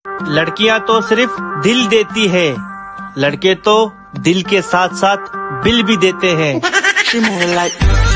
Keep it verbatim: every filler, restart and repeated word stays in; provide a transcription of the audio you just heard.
लड़कियां तो सिर्फ दिल देती है, लड़के तो दिल के साथ साथ बिल भी देते हैं।